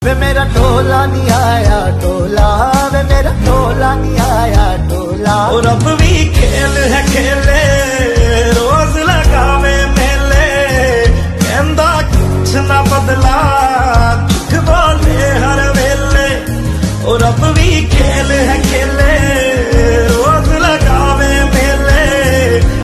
वे मेरा टोला नहीं आया टोला, वे मेरा टोला नहीं आया टोला। और अब भी खेल है खेले रोज लगावे मेले, कहंदा कुछ ना बदला दुख बोले हर वेले। और अब भी खेल है खेले